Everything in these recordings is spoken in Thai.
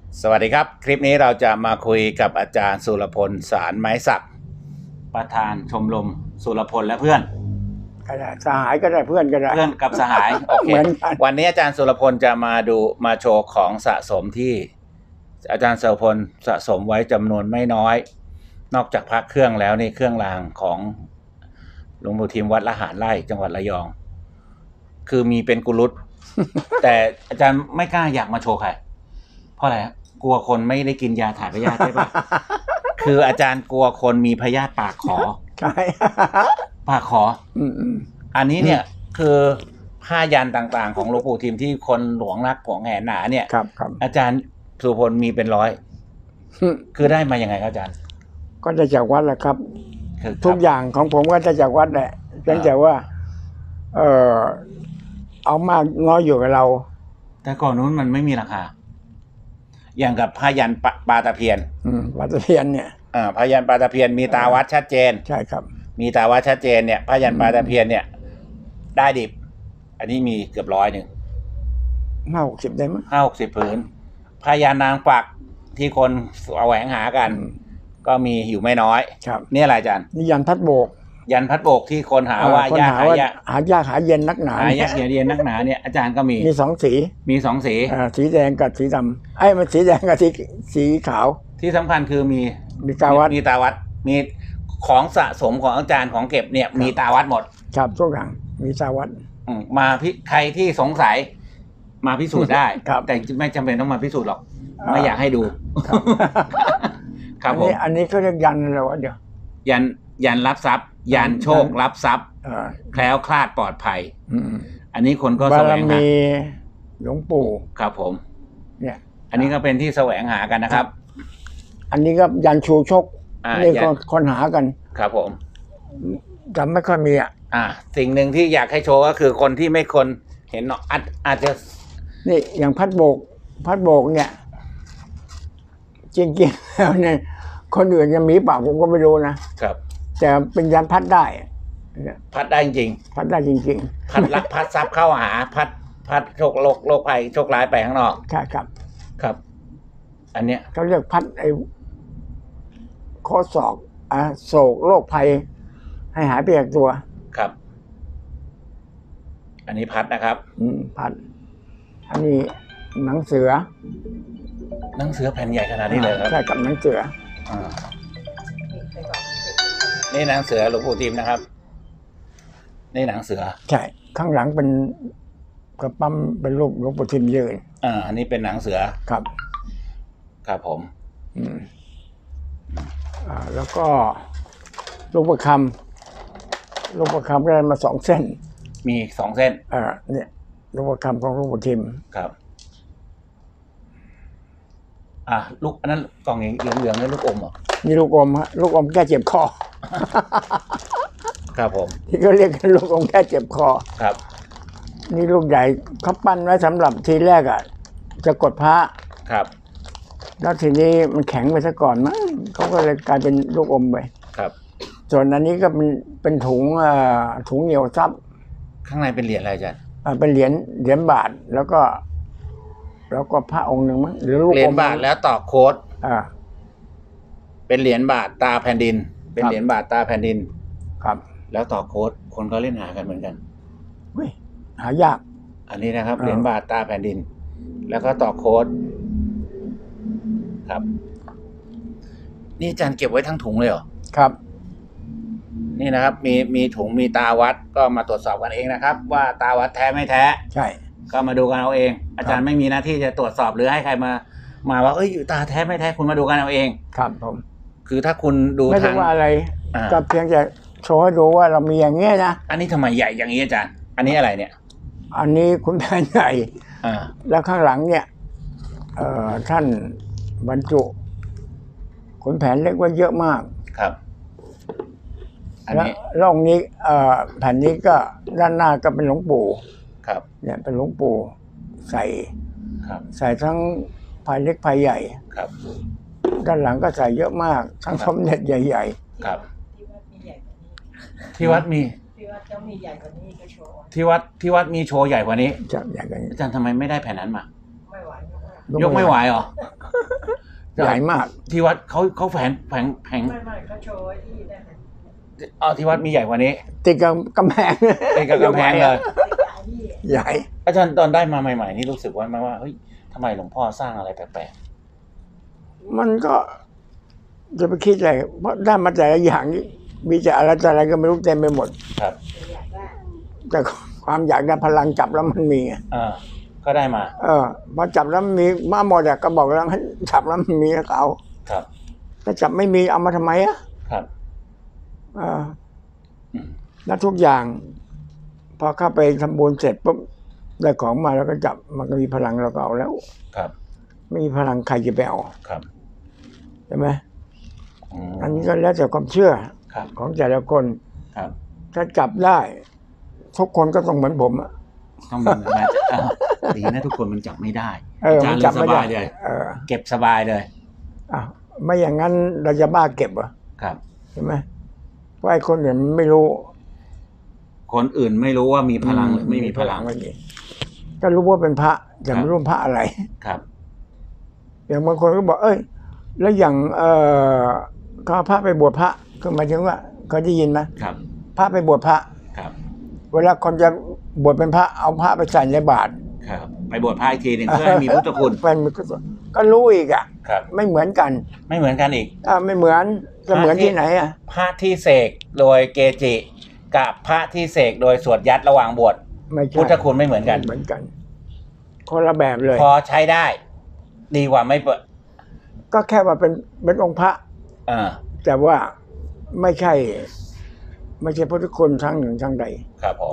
สวัสดีครับคลิปนี้เราจะมาคุยกับอาจารย์สุรพลสารไม้สักประธานชมรมสุรพลและเพื่อนก็ได้สหายก็ได้เพื่อนก็ได้เพื่อนกับสหายโอเควันนี้อาจารย์สุรพลจะมาโชว์ของสะสมที่อาจารย์สุรพลสะสมไว้จำนวนไม่น้อยนอกจากพระเครื่องแล้วนี่เครื่องรางของหลวงปู่ทิมวัดละหารไร่จังหวัดระยองคือมีเป็นกุลุต แต่อาจารย์ไม่กล้าอยากมาโชว์ใครเพราะอะไรกลัวคนไม่ได้กินยาถ่ายพยาธิใช่ปะ คืออาจารย์กลัวคนมีพยาธิปากขอใช่ปากขออันนี้เนี่ยคือผ้ายันต่างๆของหลวงปู่ทิมที่คนหลวงรักของแหนหนาเนี่ยครับอาจารย์สุพลมีเป็นร้อยคือได้มาอย่างไงครับอาจารย์ก็ได้จากวัดแหละครับทุกอย่างของผมก็ได้จากวัดแหละเพียงแต่ว่าเอามากน้อยอยู่กับเราแต่ก่อนนู้นมันไม่มีราคาอย่างกับผ้ายันปลาตะเพียนปลาตะเพียนเนี่ยผ้ายันปลาตะเพียนมีตาวัดชัดเจนใช่ครับมีตาวัดชัดเจนเนี่ยผ้ายันปลาตะเพียนเนี่ยได้ดิบอันนี้มีเกือบ100 50ได้มั้ย 50ผืนผ้ายันนางปักที่คนแสวงหากันก็มีอยู่ไม่น้อยนี่อะไรอาจารย์นี่ยันพัดโบกยันพัดโบกที่คนหาว่ายากหายากหาเย็นนักหนาหายากเย็นนักหนาเนี่ยอาจารย์ก็มี 2 สีสีแดงกับสีดำมันสีแดงกับสีขาวที่สำคัญคือมีตาวัดมีของสะสมของอาจารย์ของเก็บเนี่ยมีตาวัดหมดครับทุกอย่างมีตาวัดมาใครที่สงสัยมาพิสูจน์ได้แต่ไม่จำเป็นต้องมาพิสูจน์หรอกไม่อยากให้ดูครับผมอันนี้เขาเรียกยันอะไรวะเดี๋ยวยันรับทรัพย์ยันโชครับทรัพย์แคล้วคลาดปลอดภัยอันนี้คนก็แสวงหาหลวงปู่ครับผมเนี่ยอันนี้ก็เป็นที่แสวงหากันนะครับอันนี้ก็ยันชูชกนี่คนหากันครับผมจำไม่ค่อยมีสิ่งหนึ่งที่อยากให้โชว์ก็คือคนที่ไม่คนเห็นอาจจะนี่อย่างพัดโบกเนี่ยจริงๆแล้วเนี่ยคนอื่นจะมีเปล่าผมก็ไม่รู้นะครับแต่เป็นยันพัดได้พัดได้จริงพัดได้จริงๆพัดทรัพย์เข้าหาพัดโชคโรคภัยโชคร้ายไปข้างนอกใช่ครับอันเนี้ยเขาเรียกพัดข้อศอกโศกโรคภัยให้หายไปจากตัวครับอันนี้พัดนะครับพัดอันนี้หนังเสือแผ่นใหญ่ขนาดนี้เลยครับใช่กับหนังเสือนี่หนังเสือหลวงปู่ทิมนะครับนี่หนังเสือใช่ข้างหลังเป็นกระปั๊มเป็นรูปหลวงปู่ทิมยืนอันนี้เป็นหนังเสือครับผมแล้วก็ลูกประคำก็ได้มา2 เส้นมี2 เส้นเนี่ยลูกประคำของหลวงปู่ทิมครับลูกอันนั้นกล่องเหลืองๆนี่ลูกอมเหรอนี่ลูกอมฮะลูกอมแก้เจ็บคอครับผมที่เขาเรียกกันลูกอมแก้เจ็บคอครับนี่ลูกใหญ่เขาปั้นไว้สำหรับทีแรกจะกดพระครับแล้วทีนี้มันแข็งไปซะก่อนมั้งเขาก็เลยกลายเป็นลูกอมไปครับส่วนอันนี้ก็เป็นถุงเหนียวซับข้างในเป็นเหรียญอะไรอาจารย์เป็นเหรียญบาทแล้วก็พระองค์หนึ่งมั้งหรือลูกเหรียญบาทแล้วต่อโค้ดเป็นเหรียญบาทตาแผ่นดินเป็นเหรียญบาทตาแผ่นดินครับแล้วต่อโค้ดคนก็เล่นหากันเหมือนกันหายากอันนี้นะครับเหรียญบาทตาแผ่นดินแล้วก็ต่อโค้ดครับนี่อาจารย์เก็บไว้ทั้งถุงเลยเหรอครับนี่นะครับมีถุงมีตาวัดก็มาตรวจสอบกันเองนะครับว่าตาวัดแท้ไม่แท้ใช่ก็มาดูกันเอาเองอาจารย์ไม่มีหน้าที่จะตรวจสอบหรือให้ใครมาว่าอยู่ตาแท้ไม่แท้คุณมาดูกันเอาเองครับผมคือถ้าคุณดูไม่ได้ว่าอะไรก็เพียงจะโชว์ให้ดูว่าเรามีอย่างเงี้ยนะอันนี้ทำไมใหญ่อย่างนี้อาจารย์อันนี้อะไรเนี่ยอันนี้ขุนแผนใหญ่แล้วข้างหลังเนี่ยท่านบรรจุขุนแผนเล็กไว้เยอะมากครับอันนี้ร่องนี้แผ่นนี้ก็ด้านหน้าก็เป็นหลวงปู่ครับเนี่ยเป็นหลวงปู่ใส่ทั้งภายเล็กภายใหญ่ครับด้านหลังก็ใส่เยอะมากทั้งสมเด็จใหญ่ๆครับที่วัดมีต้องมีใหญ่กว่านี้ก็โชว์ที่วัดมีโชว์ใหญ่กว่านี้ใหญ่กว่านี้อาจารย์ทำไมไม่ได้แผ่นนั้นมาไม่ไหวยกไม่ไหวเหรอใหญ่มากที่วัดเขาแผงไม่เขาโชว์ไว้ที่นั่นน่ะที่วัดมีใหญ่กว่านี้ติดกับกำแพงติดกับกำแพงเลยใหญ่อาจารย์ตอนได้มาใหม่ๆนี่รู้สึกว่าเฮ้ยทำไมหลวงพ่อสร้างอะไรแปลกๆมันก็จะไปคิดอะไรเพราะได้มาแต่ละอย่างนี้มีแต่อะไรก็ไม่รู้เต็มไปหมดครับแต่ความอยากได้พลังจับแล้วมันมีก็ได้มาพอจับแล้วมันมีมาหมดอะก็บอกแล้วให้จับแล้วมันมีแล้วก็เอาครับถ้าจับไม่มีเอามาทำไมอะครับแล้วทุกอย่างพอเข้าไปทำบุญเสร็จปุ๊บได้ของมาแล้วก็จับมันก็มีพลังเราก็เอาแล้วครับไม่มีพลังใครจะไปเอาครับใช่ไหมอันนี้ก็แล้วแต่ความเชื่อของแต่ละคนครับถ้าจับได้ทุกคนก็ต้องเหมือนผมอะต้องเหมือนกันดีนะทุกคนมันจับไม่ได้อาจารย์จับไม่ได้เลยเก็บสบายเลยไม่อย่างนั้นเราจะบ้าเก็บเหรอครับใช่ไหมเพราะไอ้คนอื่นไม่รู้คนอื่นไม่รู้ว่ามีพลังหรือไม่มีพลังก็รู้ว่าเป็นพระแต่ไม่รู้พระอะไรครับอย่างบางคนก็บอกแล้วอย่างเขาพระไปบวชพระคือหมายถึงว่าเขาได้ยินไหมครับพระไปบวชพระครับเวลาคนจะบวชเป็นพระเอาพระไปใส่ในบาตรครับไปบวชพระอีกทีหนึ่งเพื่อให้มีพุทธคุณก็รู้อีกครับไม่เหมือนกันไม่เหมือนกันอีกไม่เหมือนจะเหมือนที่ไหนพระที่เสกโดยเกจิกับพระที่เสกโดยสวดยัดระหว่างบวชพุทธคุณไม่เหมือนกันคนละแบบเลยพอใช้ได้ดีกว่าไม่ก็แค่ว่าเป็นองค์พระแต่ว่าไม่ใช่พุทธคุณทั้งหนึ่งทั้งใดครับผม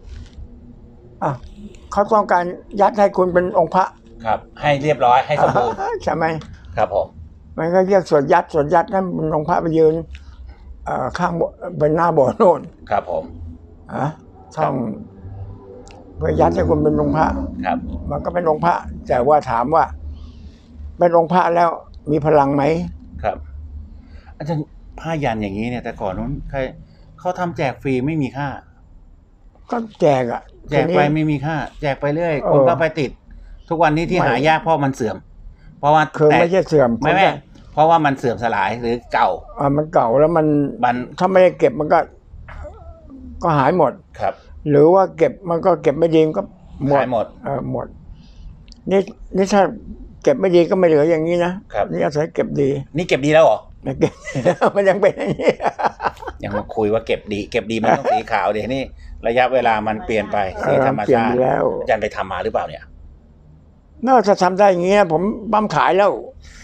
เขาต้องการยัดให้คุณเป็นองค์พระครับให้เรียบร้อยให้สมบูรณ์ใช่ไหมครับผมมันก็เรียกสวดยัดนั่นเป็นองค์พระไปยืนข้างเป็นหน้าโบสถ์โน่นครับผมท่องเพื่อยัดให้คุณเป็นองค์พระครับมันก็เป็นองค์พระแต่ว่าถามว่าเป็นองค์พระแล้วมีพลังไหมครับอาจารย์ผ้ายันอย่างนี้เนี่ยแต่ก่อนนู้นเขาทำแจกฟรีไม่มีค่าก็แจกแจกไปไม่มีค่าแจกไปเรื่อยคนก็ไปติดทุกวันนี้ที่หายากเพราะมันเสื่อมเพราะว่าคือไม่ใช่เสื่อมไม่เพราะว่ามันเสื่อมสลายหรือเก่ามันเก่าแล้วมันถ้าไม่ได้เก็บมันก็หายหมดครับหรือว่าเก็บมันก็เก็บไม่ดีก็หมดหมดนี่ถ้าเก็บไม่ดีก็ไม่เหลืออย่างนี้นะนี่อาศัยเก็บดีนี่เก็บดีแล้วเหรอมันยังเป็นอย่างนี้ยังมาคุยว่าเก็บดีมันต้องสีขาวเดี๋ยวนี้ระยะเวลามันเปลี่ยนไปสีธรรมชาติอาจารย์ไปทำมาหรือเปล่าเนี่ยน่าจะทำได้อย่างนี้ผมบั้มขายแล้ว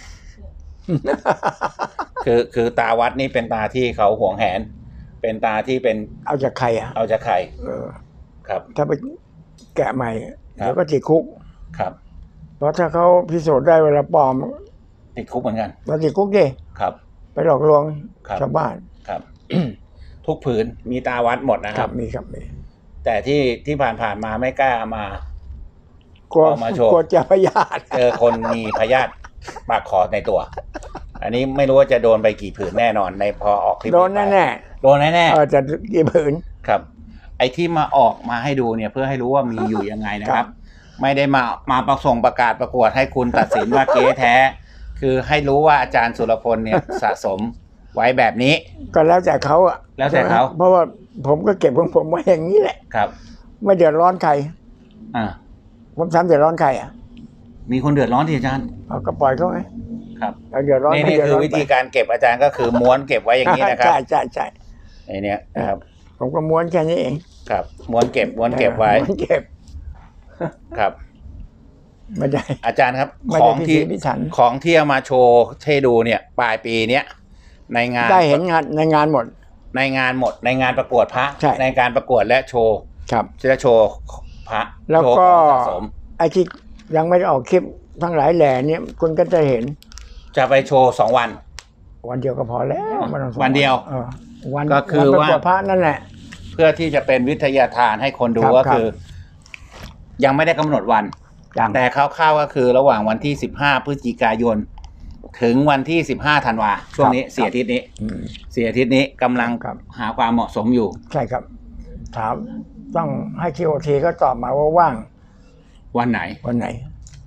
คือตาวัดนี่เป็นตาที่เขาหวงแหนเป็นตาที่เป็นเอาจากใครเอาจากใครครับถ้าไปแกะใหม่แล้วก็ติดคุกครับเพราะถ้าเขาพิสูจน์ได้เวลาปลอมติดคุกเหมือนกันเราติดคุกดิครับไปหลอกลวงชาวบ้านครับทุกผืนมีตาวัดหมดนะครับมีครับมีแต่ที่ผ่านมาไม่กล้ามากลัวจะพยาธิเจอคนมีพยาธิปากคอในตัวอันนี้ไม่รู้ว่าจะโดนไปกี่ผืนแน่นอนในพอออกคลิปโดนแน่โดนแน่จะกี่ผืนครับไอ้ที่มาออกมาให้ดูเนี่ยเพื่อให้รู้ว่ามีอยู่ยังไงนะครับไม่ได้มาประกาศประกวดให้คุณตัดสินว่าเก๊แท้คือให้รู้ว่าอาจารย์สุรพลเนี่ยสะสมไว้แบบนี้ก็แล้วแต่เขาแล้วแต่เขาเพราะว่าผมก็เก็บของผมไว้อย่างนี้แหละครับไม่เดือดร้อนใครผมทำเดือดร้อนใครมีคนเดือดร้อนที่อาจารย์ก็ปล่อยเขาไงครับเดือดร้อนนี่คือวิธีการเก็บอาจารย์ก็คือม้วนเก็บไว้อย่างนี้นะครับใช่ไอ้นี่ครับผมก็ม้วนแค่นี้เองครับม้วนเก็บไว้เก็บครับไม่ได้อาจารย์ครับของที่เอามาโชว์ให้ดูเนี่ยปลายปีเนี้ยในงานได้เห็นในงานหมดในงานประกวดพระในการประกวดและโชว์ครับจะโชว์พระแล้วก็ไอ้ที่ยังไม่ได้ออกคลิปทั้งหลายแหล่เนี่ยคุณก็จะเห็นจะไปโชว์2 วันเดียวก็พอแล้ววันเดียวก็คือว่าพระนั่นแหละเพื่อที่จะเป็นวิทยาทานให้คนดูก็คือยังไม่ได้กำหนดวันแต่คร่าวๆก็คือระหว่างวันที่15 พฤศจิกายนถึงวันที่15 ธันวาช่วงนี้4 อาทิตย์นี้กำลังหาความเหมาะสมอยู่ใช่ครับถามต้องให้ QOT ก็ตอบมาว่าว่างวันไหน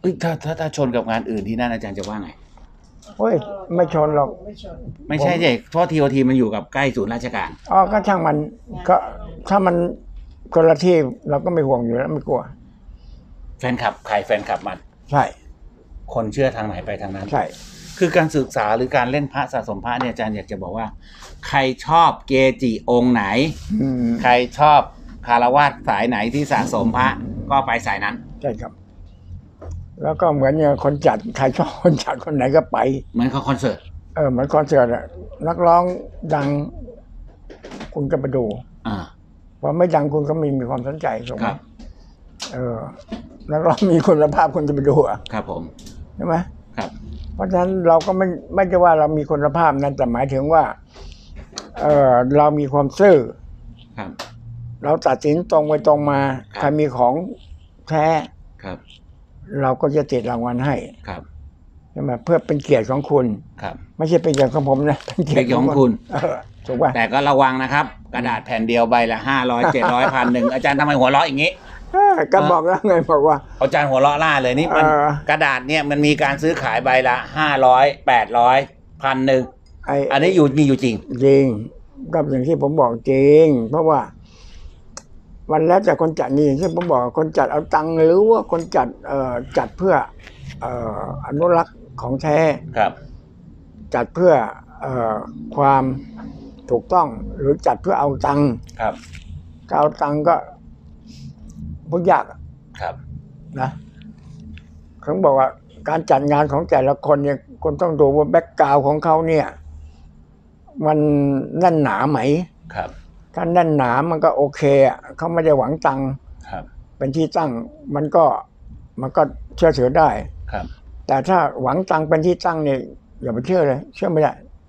ถ้าชนกับงานอื่นที่นั่นอาจารย์จะว่าไงโอ้ยไม่ชนหรอกไม่ชนไม่ใช่ใช่เพราะทีมันอยู่กับใกล้ศูนย์ราชการอ๋อก็ช่างมันก็ถ้ามันคนละที่เราก็ไม่ห่วงอยู่แล้วไม่กลัวแฟนคลับใครแฟนคลับมันใช่คนเชื่อทางไหนไปทางนั้นใช่คือการศึกษาหรือการเล่นพระสะสมพระเนี่ยอาจารย์อยากจะบอกว่า ใครชอบเกจิองค์ไหนอืมใครชอบคารวะสายไหนที่สะสมพระก็ไปสายนั้นใช่ครับ แล้วก็เหมือนอย่างคนจัดใครชอบคนจัดคนไหนก็ไปเหมือนกับคอนเสิร์ตเหมือนคอนเสิร์ตอะนักร้องดัง คุณก็ไปดูอ่าพอไม่ดังคุณก็ไม่มีความสนใจถูกไหคมรับนักร้องมีคุณภาพคุณจะไปดูอ่ะครับผมใช่ไหมครับเพราะฉะนั้นเราก็ไม่ใช่ว่าเรามีคุณภาพนั้นแต่หมายถึงว่า เรามีความซื่อครับเราตัดสินตรงไปตรงมาครับใครมีของแท้ครับเราก็จะติดรางวัลให้ครับใช่ไหมเพื่อเป็นเกียรติของคุณครับไม่ใช่เป็นเกียรติของผมนะเป็นเกียรติเป็นเกียรติของคุณถูกป่ะแต่ก็ระวังนะครับ กระดาษแผ่นเดียวใบละ500 700 1,000อาจารย์ทำไมหัวเราะอย่างนี้ก็บอกแล้วไงบอกว่าอาจารย์หัวเราะล่าเลยนี่มัน กระดาษเนี่ยมันมีการซื้อขายใบละ500 800 1,000อันนี้มีอยู่จริงจริงก็อย่างที่ผมบอกจริง เพราะว่ามันแล้วแต่คนจัดนี่อย่างที่ผมบอกคนจัดเอาตังค์หรือว่าคนจัดจัดเพื่ออนุรักษ์ของแท้ครับจัดเพื่อความถูกต้องหรือจัดเพื่อเอาตังค์ครับถ้าเอาตังค์ก็พูดยากครับนะเขาบอกว่าการจัดงานของแต่ละคนเนี่ยคนต้องดูว่าแบ็กกราวด์ของเขาเนี่ย มันแน่นหนาไหมครับถ้าแน่นหนามันก็โอเคอ่ะเขาไม่ได้หวังตังค์ครับเป็นที่ตั้งมันก็เชื่อถือได้ครับแต่ถ้าหวังตังค์เป็นที่ตั้งเนี่ยอย่าไปเชื่อเลย เชื่อไม่ได้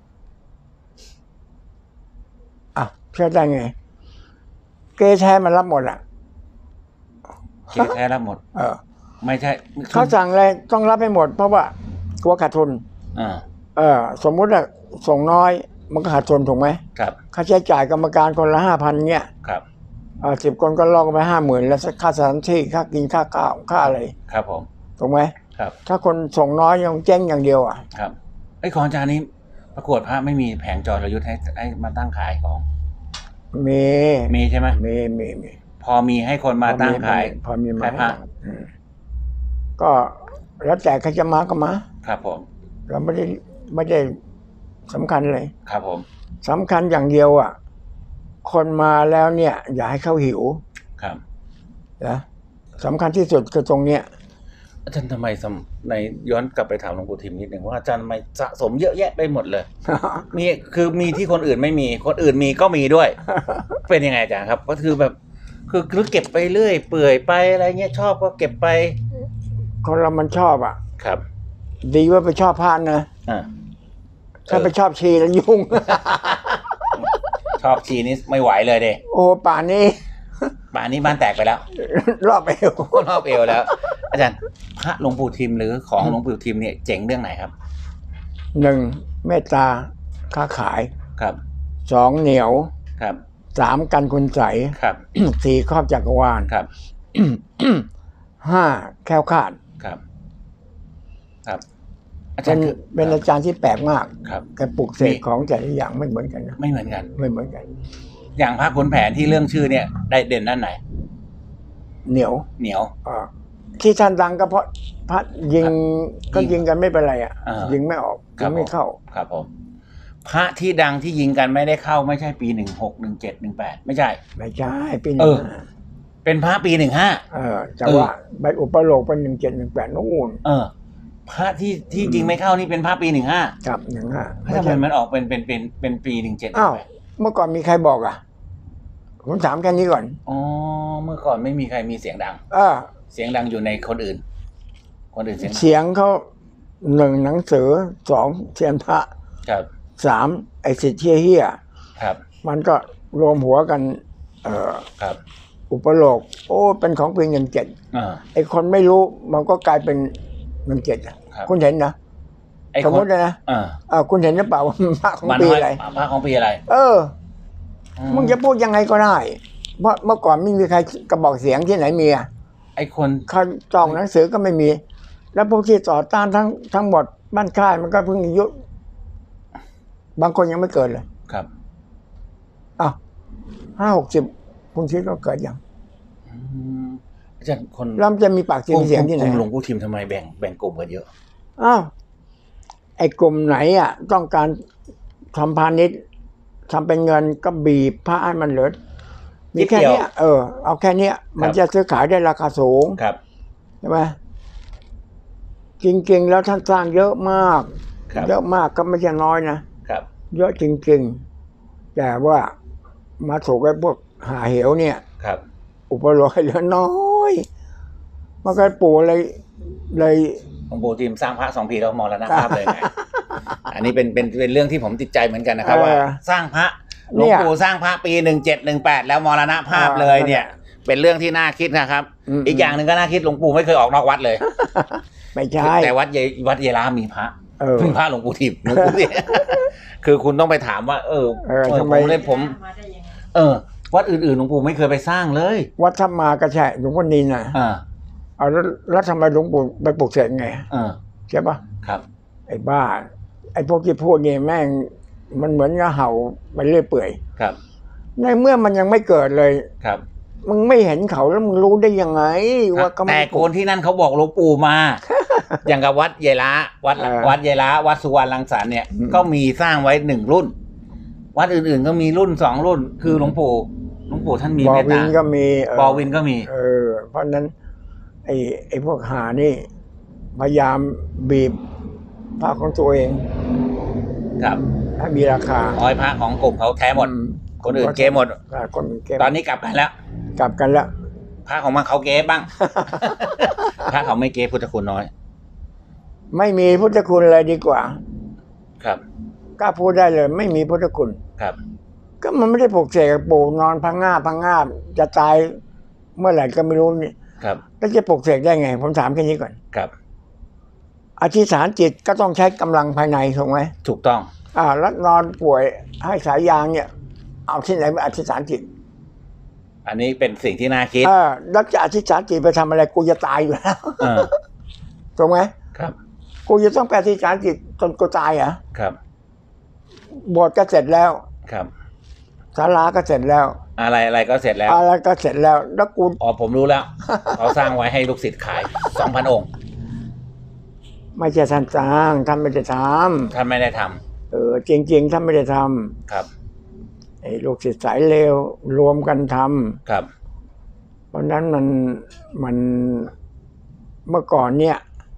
เชื่อได้ไง เกแท้มันรับหมดอ่ะเกแท้รับหมด ไม่ใช่เขาสั่งอะไรต้องรับให้หมด เพราะว่ากลัวขาดทุน สมมุติว่าส่งน้อยมันก็ขาดทุนถูกไหมครับค่าใช้จ่ายกรรมการคนละ5,000เนี่ยครับ 10 คนก็ลอกไป50,000แล้วค่าสถานที่ค่ากินค่าข้าวค่าอะไรครับผมถูกไหมครับถ้าคนส่งน้อยยังเจ๊งอย่างเดียวอ่ะครับไอ้ของอาจารย์นี้ประกวดพระไม่มีแผงจอรยุทธ์ให้มาตั้งขายของมีใช่ไหมมีพอมีให้คนมาตั้งขายพอมีมาขายพระก็แล้วแต่ใครจะมาก็มาครับผมเราไม่ได้สำคัญเลยครับผมสำคัญอย่างเดียวอ่ะ คนมาแล้วเนี่ย อย่าให้เขาหิวครับนะสำคัญที่สุดคือตรงเนี้ยอาจารย์ทำไมในย้อนกลับไปถามหลวงปู่ทิมนิดหนึ่งว่าอาจารย์ทำไมสะสมเยอะแยะไปหมดเลย มีที่คนอื่นไม่มีคนอื่นมีก็มีด้วย เป็นยังไงอาจารย์ครับ ก็คือแบบคือเก็บไปเรื่อยเปื่อยไปอะไรเงี้ยชอบก็เก็บไปคนเรามันชอบอ่ะครับดีว่าไปชอบพานนะอ่าถ้าไปชอบชีแล้วยุ่งชอบชีนี้ไม่ไหวเลยเด้โอ้ป่านนี้ป่านนี้บ้านแตกไปแล้วรอบเอวรอบเอวแล้ว อาจารย์พระหลวงปู่ทิมหรือของหลวงปู่ทิมเนี่ยเจ๋งเรื่องไหนครับ 1. เมตตาค้าขายครับ 2. เหนียวครับ 3. กันคุณใสครับ 4. ครอบจักรวาลครับ 5. แคล้วคลาดครับ ครับ อาจารย์คือเป็นอาจารย์ที่แปลกมากครับแกปลุกเสกของแต่ละอย่างไม่เหมือนกันนะไม่เหมือนกันไม่เหมือนกันอย่างพระขุนแผนที่เรื่องชื่อเนี่ยได้เด่นด้านไหนเหนียวเหนียวที่ท่านดังก็เพราะพระยิงก็ยิงกันไม่เป็นไรอ่ะอ่ายิยิงไม่ออกยิงไม่เข้าครับผม พระที่ดังที่ยิงกันไม่ได้เข้าไม่ใช่ปี16 17 18ไม่ใช่ไม่ใช่ปีเออ 15 เป็นพระปี15 แต่ว่าใบอุปโลกเป็น1718นู่นพระที่ยิงไม่เข้านี่เป็นพระปี15 ครับ15 ทำไมมันออกเป็นปี17 อ้าวเมื่อก่อนมีใครบอกอ่ะผมถามแค่นี้ก่อนอ๋อเมื่อก่อนไม่มีใครมีเสียงดัง เสียงดังอยู่ในคนอื่นเสียงดังเสียงเขา1หนังสือ2เทียนพระครับ 3ไอ้สิทธิ์เฮี้ยครับมันก็รวมหัวกันครับอุปโลกโอ้เป็นของปี17ไอ้คนไม่รู้มันก็กลายเป็น17อ่ะครับคุณเห็นนะไอ้สมคมนตินะคุณเห็นหรือเปล่าว่ามันพระของมันปีอะไรพระของปีอะไรมึงจะพูดยังไงก็ได้เพราะเมื่อก่อนไม่มีใครกระบอกเสียงที่ไหนมีอ่ะไอ้คนเขาจองหนังสือก็ไม่มีแล้วพวกที่ต่อต้านทั้งหมดบ้านค่ายมันก็เพิ่งอายุบางคนยังไม่เกิดเลยครับอ้าว50-60คุณคิดว่าเกิดยังอาจารย์คนแล้วมันจะมีปากเสียงที่ไหนหลวงปู่ทิมทำไมแบ่งกลุ่มกันเยอะอ้าวไอ้กลุ่มไหนอ่ะต้องการทำพาณิชย์ทำเป็นเงินก็บีบพระให้มันเหลือมีแค่เนี้ยเอาแค่เนี้ยมันจะซื้อขายได้ราคาสูงครับใช่ไหมจริงๆแล้วท่านสร้างเยอะมากครับเยอะมากก็ไม่ใช่น้อยนะครับ เยอะจริงๆแต่ว่ามาถูกไอ้พวกหาเหวเนี่ยครับอุปโลกเหลือน้อยมันก็ปู่เลยหลวงปู่ทิมสร้างพระ2 ปีแล้วมรณภาพเลยไง อันนี้เป็นเรื่องที่ผมติดใจเหมือนกันนะครับ ว่าสร้างพระหลวงปู่สร้างพระปี1718แล้วมรณภาพเลยเนี่ย เป็นเรื่องที่น่าคิดนะครับ อีกอย่างหนึ่งก็น่าคิดหลวงปู่ไม่เคยออกนอกวัดเลยไม่ใช่แต่วัดเยลามีพระ พึ่งพระหลวงปู่ทิมหลวงปู่ทิม คือคุณต้องไปถามว่าทำไมผมมาได้ยังไงวัดอื่นๆหลวงปู่ไม่เคยไปสร้างเลยวัดธรรมาก็ใช่หลวงพ่อนินน่ะเอาแล้วทำไมหลวงปู่ไปปลุกเสกไงใช่ปะครับไอ้บ้าไอ้พวกที่พูดนี่แม่งมันเหมือนกับเห่าไปเรื่อยเปื่อยครับในเมื่อมันยังไม่เกิดเลยครับมึงไม่เห็นเขาแล้วมึงรู้ได้ยังไงว่าเขาแต่ไม่คนที่นั่นเขาบอกหลวงปู่มา อย่างกับวัดเยลาวัดเยลาวัดสุวรรณรังสรรค์เนี่ยก็มีสร้างไว้1 รุ่น วัดอื่นๆก็มีรุ่น2 รุ่น คือหลวงปู่ท่านมีบอเมตวิตานก็มีบอวินก็มีเพราะนั้นไอ้พวกหานี่พยายามบีบพระของตัวเองครับให้มีราคาร้อยพระของกลุ่มเขาแท้หมด คนอื่นเก๊หมดคนอื่นเก๊ตอนนี้กลับกันแล้วกลับกันแล้วพระของมันเขาเก๊บ้าง พระเขาไม่เก๊พุทธคุณน้อยไม่มีพุทธคุณเลยดีกว่าครับกล้าพูดได้เลย ไม่มีพุทธคุณครับก็มันไม่ได้ปลุกเสกปู่นอนพังงาบจะตายเมื่อไหร่ก็ไม่รู้นี่ครับแล้วจะปลุกเสกได้ไง ผมถามแค่นี้ก่อนครับอธิษฐานจิตก็ต้องใช้กำลังภายในถูกไหมถูกต้องแล้วนอนป่วยให้สายยางเนี่ย เอาที่ไหนมาอธิษฐานจิตอันนี้เป็นสิ่งที่น่าคิดแล้วจะอธิษฐานจิตไปทำอะไรกูจะตายอยู่แล้ว ถูกไหมครับกูจะต้องไปอธิษฐานจิตจนกูตายเหรอครับโบสถ์ก็เสร็จแล้วครับศาลาก็เสร็จแล้วอะไรก็เสร็จแล้วอะไรก็เสร็จแล้ว แล้วกูอ๋อผมรู้แล้ว เขาสร้างไว้ให้ลูกศิษย์ขาย 2,000 องค์ไม่ใช่ท่านสร้างท่านไม่ได้ทท่านไม่ได้ทำำจริงๆท่านไม่ได้ทครับำไอ้ลูกศิษย์สายเลวรวมกันทครับำเพราะนั้นมันเมื่อก่อนเนี่ย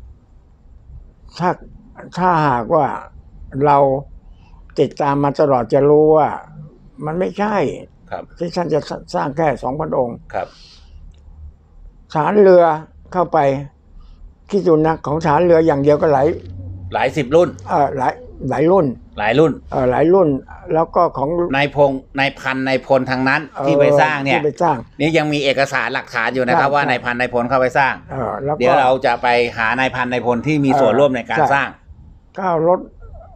ถ้าหากว่าเราติดตามมาตลอดจะรู้ว่า มันไม่ใช่ครับที่ท่านจะสร้างแค่2,000 องค์ครับฐานเรือเข้าไปที่ดูนักของฐานเรืออย่างเดียวก็หลาย 10 รุ่นหลายรุ่นหลายรุ่นหลายรุ่น แล้วก็ของนายพันนายพลทางนั้นที่ไปสร้างเนี่ยที่ไปสร้างนี่ยังมีเอกสารหลักฐานอยู่นะครับใช่ว่านายพันนายพลเข้าไปสร้างแล้วก็เดี๋ยวเราจะไปหานายพันนายพลที่มีส่วนร่วมในการใช่สร้างก้าวรถ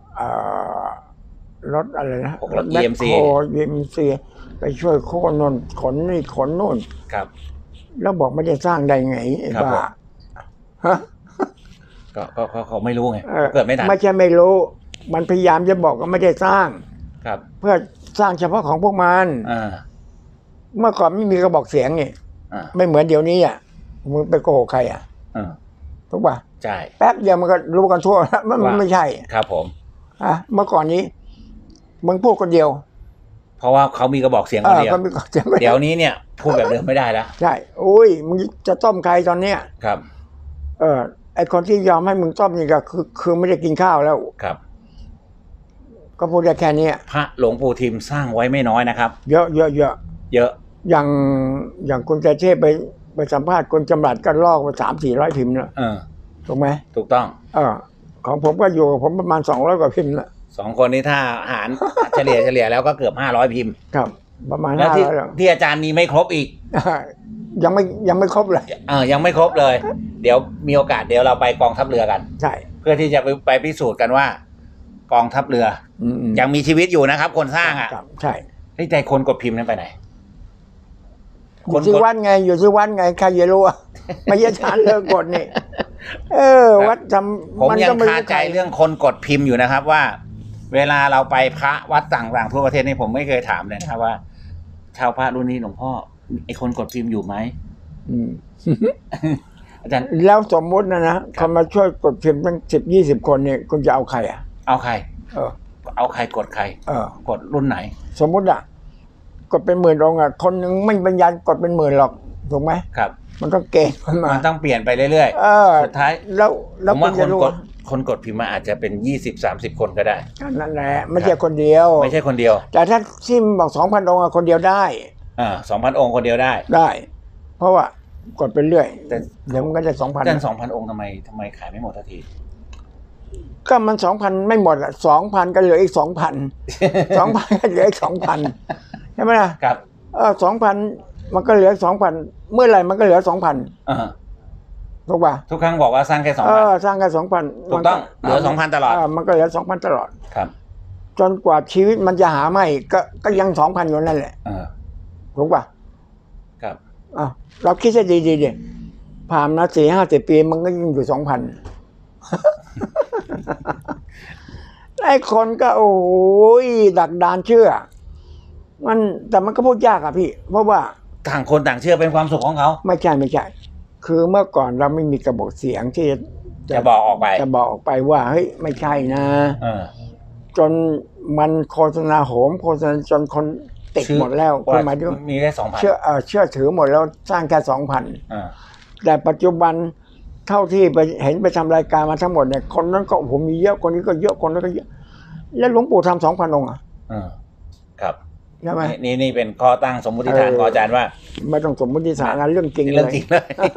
รถอะไรนะรถ EMC EMC ไปช่วยโค่นนนขนนี่ขนนู่นครับแล้วบอกไม่ได้สร้างได้ไงไอ้ครับบ้าผมฮะก็เขาไม่รู้ไงเกิดไม่ทันไม่ใช่ไม่รู้ มันพยายามจะบอกว่าไม่ได้สร้างครับเพื่อสร้างเฉพาะของพวกมัน เมื่อก่อนไม่มีกระบอกเสียงนี่ไม่เหมือนเดี๋ยวนี้มึงไปโกหกใครถูกป่ะใช่แป๊บเดียวมันก็รู้กันทั่วแล้วมันไม่ใช่ครับผมเมื่อก่อนนี้มึงพูดคนเดียวเพราะว่าเขามีกระบอกเสียงคนเดียวก็มีกระบอกเสียงคนเดี๋ยวนี้เนี่ยพูดแบบเดิมไม่ได้แล้วใช่อุ้ยมึงจะต้มใครตอนเนี้ยครับไอคนที่ยอมให้มึงต้มนี่ก็คือไม่ได้กินข้าวแล้วครับก็พูดได้แค่นี้พระหลวงปู่ทิมสร้างไว้ไม่น้อยนะครับเยอะอย่างคุณใจเทพไปสัมภาษณ์คุณจำรัดก็ลอกมา300-400 พิมพ์แล้วถูกไหมถูกต้องของผมก็อยู่ผมประมาณ200 กว่าพิมพ์ละ 2 คนนี้ถ้าหาร เฉลี่ยแล้วก็เกือบ500 พิมพ์ครับ ประมาณแล้ว 500แล้วที่อาจารย์มีไม่ครบอีกยังไม่ครบเลยยังไม่ครบเลย เดี๋ยวมีโอกาสเดี๋ยวเราไปกองทัพเรือกันใช่เพื่อที่จะไปพิสูจน์กันว่า กองทัพเรือยังมีชีวิตอยู่นะครับ คนสร้างใช่ใจคนกดพิมพ์นั้นไปไหนอยู่ที่วัดไงใครจะรู้ไม่ใช่ฐานเรือกดนี่วัดทำผมมันยัก็งไม่คารู้ใจใครเรื่องคนกดพิมพ์อยู่นะครับว่า เวลาเราไปพระวัดต่างๆทั่วประเทศนี่ผมไม่เคยถามเลยนะครับว่า ชาวพระรุ่นนี้หลวงพ่อไอคนกดพิมพ์อยู่ไหมอืมอาจารย์แล้วสมมุตินะคนมาช่วยกดพิมพ์ตั้ง10-20 คนเนี่ยคุณจะเอาใครอ่ะเอาใครเออเอาใครกดใคร กดรุ่นไหนสมมุติอ่ะกดเป็นหมื่นองค์อ่ะคนหนึ่งไม่บรรยายกดเป็นหมื่นหรอกถูกไหมครับมันต้องเกณฑ์มันมามันต้องเปลี่ยนไปเรื่อยสุสุดท้ายแล้วผมว่าคุณจะรู้คนกดพิมพ์มาอาจจะเป็น20-30 คนก็ได้นั่นแหละไม่ใช่คนเดียวไม่ใช่คนเดียวแต่ถ้าซิมบอก2,000 องค์อะคนเดียวได้ 2,000 องค์คนเดียวได้ได้ เพราะว่ากดไปเรื่อยแต่เดี๋ยวมันก็จะอาจารย์ 2,000 2,000 องค์ทำไมขายไม่หมดทันทีก็มัน 2,000 ไม่หมดอ่ะ 2,000 ก็เหลืออีก 2,000 2,000 ก็เหลืออีก 2,000 ใช่ไหมล่ะครับ 2,000 มันก็เหลือ 2,000 เมื่อไหร่มันก็เหลือ 2,000 ถูกป่ะทุกครั้งบอกว่าสร้างแค่สร้างกัน 2,000 ถูกต้องเหลือ 2,000 ตลอดมันก็เหลือ 2,000 ตลอดครับจนกว่าชีวิตมันจะหาไม่ก็ยัง 2,000 อยู่นั่นแหละ ถูกป่ะครับเราคิดให้ดีๆดิผ่านมา4-50 ปีมันก็ยังอยู่ 2,000 ไอ้คนก็โอ้ยดักดานเชื่อ แต่มันก็พูดยากอะพี่ เพราะว่าต่างคนต่างเชื่อเป็นความสุขของเขาไม่ใช่ คือเมื่อก่อนเราไม่มีกระบอกเสียงที่จะบอกออกไปจะบอกออกไปว่าเฮ้ยไม่ใช่นะ จนมันโฆษณาโหมโฆษณาจนคนติดหมดแล้วคือหมายถึงมีแค่ 2,000 เชื่อถือหมดแล้วสร้างแค่ 2,000 แต่ปัจจุบันเท่าที่ไปเห็นไปทำรายการมาทั้งหมดเนี่ยคนนั้นก็ผมมีเยอะคนนี้ก็เยอะคนนั้นก็เยอะแล้วหลวงปู่ทำ 2,000 องค์อ่ะครับใช่ไหมนี่เป็นข้อตั้งสมมติฐานของอาจารย์ว่าไม่ต้องสมมติฐานนะเรื่องจริงเรื่องจริงเลย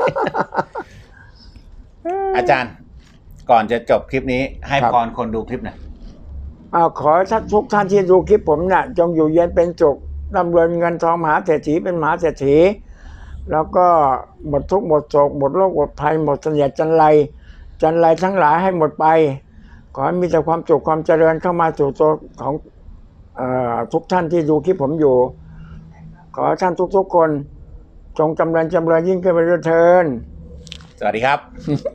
อาจารย์ก่อนจะจบคลิปนี้ให้พรคนดูคลิปหน่อยขอทุกท่านที่ดูคลิปผมน่ะจงอยู่เย็นเป็นสุขร่ำรวยเงินทองมหาเศรษฐีเป็นมหาเศรษฐีแล้วก็หมดทุกข์หมดโศกหมดโรคหมดภัยหมดเสนียดจันไรทั้งหลายให้หมดไปขอให้มีแต่ความสุขความเจริญเข้ามาสู่ตัวของทุกท่านที่ดูคลิปผมอยู่ขอท่านทุกๆคนจงจำเริญยิ่งขึ้นไปด้วยเถิดสวัสดีครับ